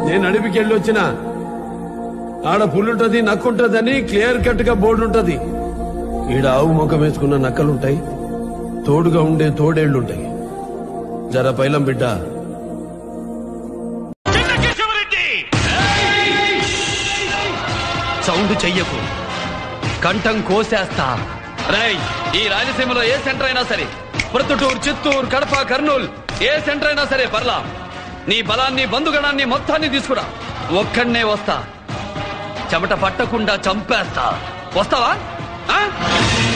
నేను అడవికి వెళ్ళి వచ్చిన ఆడ పుల్లుంటది నక్కుంటదని క్లియర్ కట్ గా బోర్డు ఉంటది. ఈడ ఆవు ముఖం వేసుకున్న నక్కలుంటాయి, తోడుగా ఉండే తోడేళ్లుంటాయి. జర పైలం బిడ్డ. సౌండ్ చెయ్యకు, కంఠం కోసేస్తా. రై, ఈ రాయలసీమలో ఏ సెంటర్ అయినా సరే, ప్రొద్దుటూరు, చిత్తూరు, కడప, కర్నూలు, ఏ సెంటర్ అయినా సరే పర్లా. నీ బలాన్ని, బంధుగణాన్ని మొత్తాన్ని తీసుకురా. ఒక్కడనే వస్తా, చెమట పట్టకుండా చంపేస్తా. వస్తావా?